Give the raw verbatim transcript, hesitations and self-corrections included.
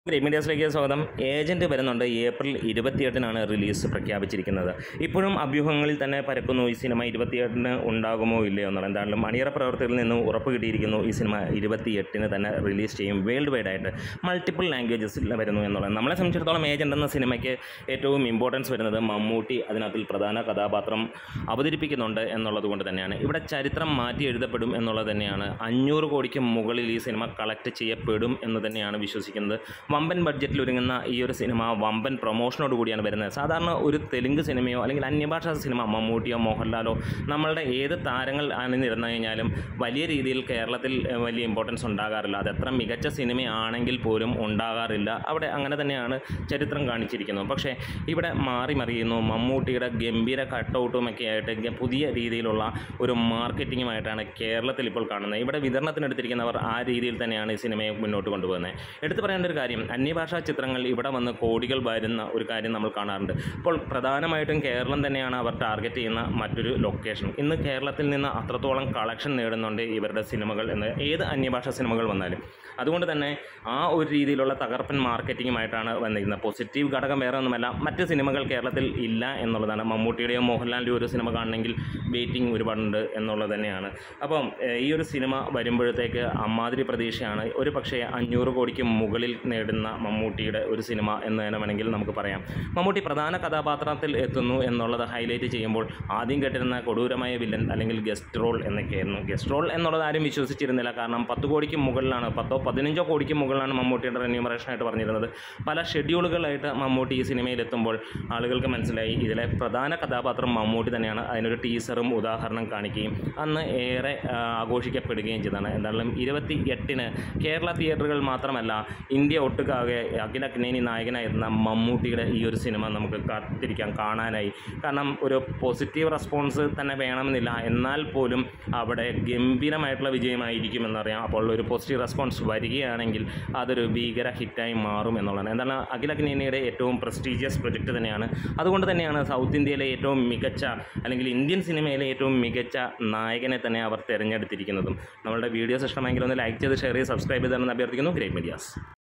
Great മീഡിയാസിലേക്ക് സ്വാഗതം. Agent വരുന്നുണ്ട്. April ഇരുപത്തിയെട്ടിനാണ് release പ്രഖ്യാപിച്ചിരിക്കുന്നത്. ഇപ്പോഴും അഭ്യൂഹങ്ങളിൽ തന്നെ പരക്കുന്നു ഈ സിനിമ ഇരുപത്തിയെട്ടിന് ഉണ്ടാകുമോ ഇല്ലയോ എന്നുള്ളത്. എന്തായാലും അണിയറ പ്രവർത്തകരിൽ നിന്ന് ഉറപ്പ് കിട്ടിയിരിക്കുന്നു ഈ സിനിമ ഇരുപത്തിയെട്ടിന് തന്നെ റിലീസ് ചെയ്യും. വേൾഡ് വൈഡ് ആയിട്ട് മൾട്ടിപ്പിൾ ലാംഗ്വേജസിൽ വരുന്നു എന്നുള്ളത്. നമ്മളെ സംബന്ധിച്ചിടത്തോളം ഏജൻറ് എന്ന സിനിമയ്ക്ക് ഏറ്റവും ഇമ്പോർട്ടൻസ് വരുന്നത് മമ്മൂട്ടി അതിനകത്തിൽ പ്രധാന കഥാപാത്രം അവതരിപ്പിക്കുന്നുണ്ട് എന്നുള്ളത് കൊണ്ട് തന്നെയാണ്. ഇവിടെ ചരിത്രം മാറ്റി എഴുതപ്പെടും എന്നുള്ളത് തന്നെയാണ്. അഞ്ഞൂറ് കോടിക്ക് മുകളിൽ ഈ സിനിമ കളക്ട് ചെയ്യപ്പെടും എന്ന് തന്നെയാണ് വിശ്വസിക്കുന്നത്. വമ്പൻ ബഡ്ജറ്റിൽ ഒരുങ്ങുന്ന ഈ ഒരു സിനിമ വമ്പൻ പ്രൊമോഷനോട് കൂടിയാണ് വരുന്നത്. സാധാരണ ഒരു തെലുങ്ക് സിനിമയോ അല്ലെങ്കിൽ അന്യഭാഷാ സിനിമ മമ്മൂട്ടിയോ മോഹൻലാലോ നമ്മളുടെ ഏത് താരങ്ങൾ അണിനിരന്നു കഴിഞ്ഞാലും വലിയ രീതിയിൽ കേരളത്തിൽ വലിയ ഇമ്പോർട്ടൻസ് ഉണ്ടാകാറില്ല. അത് എത്ര മികച്ച സിനിമയാണെങ്കിൽ പോലും ഉണ്ടാകാറില്ല. അവിടെ അങ്ങനെ തന്നെയാണ് ചരിത്രം കാണിച്ചിരിക്കുന്നത്. പക്ഷേ ഇവിടെ മാറി മറിയുന്നു. മമ്മൂട്ടിയുടെ ഗംഭീര കട്ടൗട്ടുമൊക്കെ ആയിട്ട് പുതിയ രീതിയിലുള്ള ഒരു മാർക്കറ്റിങ്ങുമായിട്ടാണ് കേരളത്തിൽ ഇപ്പോൾ കാണുന്നത്. ഇവിടെ വിതരണത്തിനെടുത്തിരിക്കുന്നവർ ആ രീതിയിൽ തന്നെയാണ് ഈ സിനിമയെ മുന്നോട്ട് കൊണ്ടുപോകുന്നത്. എടുത്തു പറയേണ്ട ഒരു കാര്യം, അന്യഭാഷാ ചിത്രങ്ങൾ ഇവിടെ വന്ന് കോടികൾ വരുന്ന ഒരു കാര്യം നമ്മൾ കാണാറുണ്ട്. അപ്പോൾ പ്രധാനമായിട്ടും കേരളം തന്നെയാണ് അവർ ടാർഗറ്റ് ചെയ്യുന്ന മറ്റൊരു ലൊക്കേഷൻ. ഇന്ന് കേരളത്തിൽ നിന്ന് അത്രത്തോളം കളക്ഷൻ നേടുന്നുണ്ട് ഇവരുടെ സിനിമകൾ എന്ന് ഏത് അന്യഭാഷാ സിനിമകൾ വന്നാലും. അതുകൊണ്ട് തന്നെ ആ ഒരു രീതിയിലുള്ള തകർപ്പൻ മാർക്കറ്റിങ്ങുമായിട്ടാണ് വന്നിരിക്കുന്നത്. പോസിറ്റീവ് ഘടകം വേറെ ഒന്നുമല്ല, മറ്റ് സിനിമകൾ കേരളത്തിൽ ഇല്ല എന്നുള്ളതാണ്. മമ്മൂട്ടിയുടെയോ മോഹൻലാലിൻ്റെയോ ഒരു സിനിമ കാണണമെങ്കിൽ വെയിറ്റിംഗ് ഒരുപാടുണ്ട് എന്നുള്ളത് തന്നെയാണ്. അപ്പം ഈ ഒരു സിനിമ വരുമ്പോഴത്തേക്ക് അമ്മാതിരി പ്രതീക്ഷയാണ്. ഒരു പക്ഷേ അഞ്ഞൂറ് കോടിക്ക് മുകളിൽ നേടുന്ന മമ്മൂട്ടിയുടെ ഒരു സിനിമ എന്ന് തന്നെ വേണമെങ്കിൽ നമുക്ക് പറയാം. മമ്മൂട്ടി പ്രധാന കഥാപാത്രത്തിൽ എത്തുന്നു എന്നുള്ളത് ഹൈലൈറ്റ് ചെയ്യുമ്പോൾ ആദ്യം കേട്ടിരുന്ന കൊടൂരമായ വില്ലൻ അല്ലെങ്കിൽ ഗസ്റ്റ് റോൾ എന്നൊക്കെയായിരുന്നു. ഗസ്റ്റ് റോൾ എന്നുള്ളത് ആരും വിശ്വസിച്ചിരുന്നില്ല. കാരണം പത്ത് കോടിക്ക് മുകളിലാണ്, പത്തോ പതിനഞ്ചോ കോടിക്ക് മുകളിലാണ് മമ്മൂട്ടിയുടെ റെന്യൂമറേഷനായിട്ട് പറഞ്ഞിരുന്നത്. പല ഷെഡ്യൂളുകളായിട്ട് മമ്മൂട്ടി ഈ സിനിമയിൽ എത്തുമ്പോൾ ആളുകൾക്ക് മനസ്സിലായി ഇതിലെ പ്രധാന കഥാപാത്രം മമ്മൂട്ടി തന്നെയാണ്. അതിനൊരു ടീസറും ഉദാഹരണം കാണിക്കുകയും അന്ന് ഏറെ ആഘോഷിക്കപ്പെടുകയും ചെയ്തതാണ്. എന്തായാലും ഇരുപത്തി എട്ടിന് കേരള തിയേറ്ററുകൾ മാത്രമല്ല ഇന്ത്യ ഒട്ടുക്കാകെ അഖിലഗ്നേനി നായകനായിരുന്ന മമ്മൂട്ടിയുടെ ഈ ഒരു സിനിമ നമുക്ക് കാത്തിരിക്കാം കാണാനായി. കാരണം ഒരു പോസിറ്റീവ് റെസ്പോൺസ് തന്നെ വേണമെന്നില്ല, എന്നാൽ പോലും അവിടെ ഗംഭീരമായിട്ടുള്ള വിജയമായിരിക്കുമെന്നറിയാം. അപ്പോൾ ഒരു പോസിറ്റീവ് റെസ്പോൺസ് വരികയാണെങ്കിൽ അതൊരു ഭീകര ഹിറ്റായി മാറും എന്നുള്ളതാണ്. എന്താണ് അഖിലഗ്നേനിയുടെ ഏറ്റവും പ്രസ്റ്റീജിയസ് പ്രൊജക്റ്റ് തന്നെയാണ്. അതുകൊണ്ട് തന്നെയാണ് സൗത്ത് ഇന്ത്യയിലെ ഏറ്റവും മികച്ച അല്ലെങ്കിൽ ഇന്ത്യൻ സിനിമയിലെ ഏറ്റവും മികച്ച നായകനെ തന്നെ അവർ തിരഞ്ഞെടുത്തിരിക്കുന്നതും. നമ്മളുടെ വീഡിയോസ് ഇഷ്ടമെങ്കിൽ ഒന്ന് ലൈക്ക് ചെയ്ത് ഷെയർ ചെയ്ത് സബ്സ്ക്രൈബ് ചെയ്തെന്ന് അഭ്യർത്ഥിക്കുന്നു. Great medias.